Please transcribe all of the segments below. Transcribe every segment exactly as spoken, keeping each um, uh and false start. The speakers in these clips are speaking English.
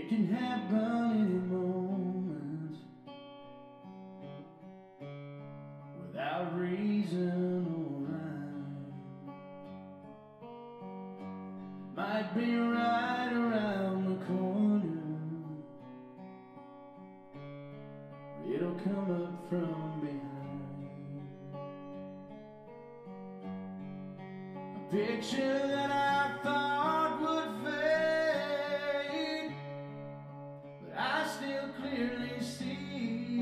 It can happen any moment, without reason or rhyme. Might be right around the corner, it'll come up from behind. A picture that I thought would fade, but I still clearly see.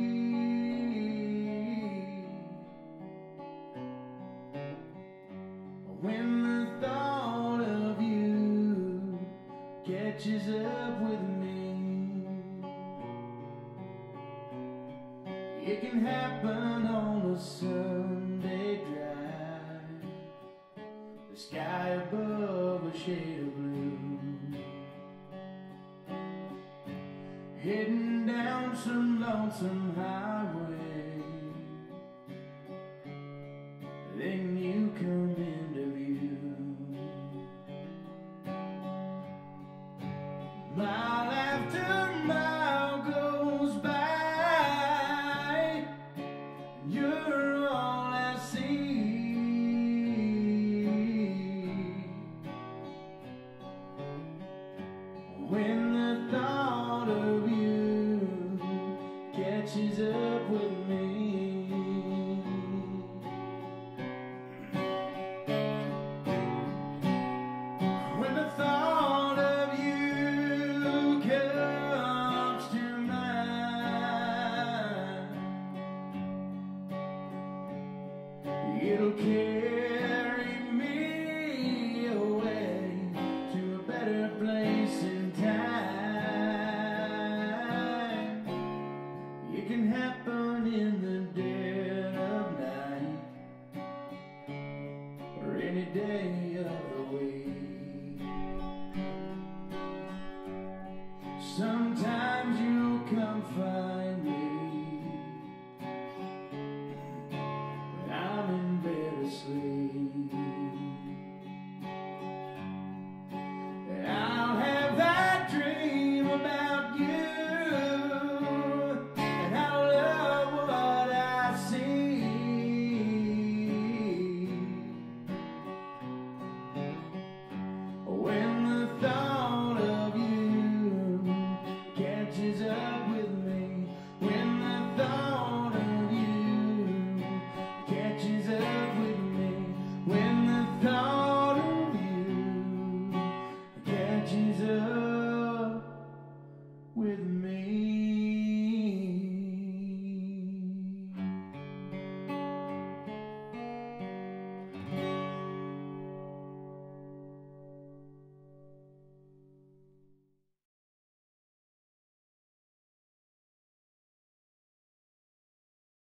When the thought of you catches up with me, it can happen on a Sunday drive, the sky above a shade of blue, heading down some lonesome highway, then you come into view. Mile after mile goes by, you're all I see. When the thought of you catches up with me, when the thought of you comes to mind, it'll carry me away to a better place in time. It can happen in the dead of night, or any day of the week. Sometimes you'll come find me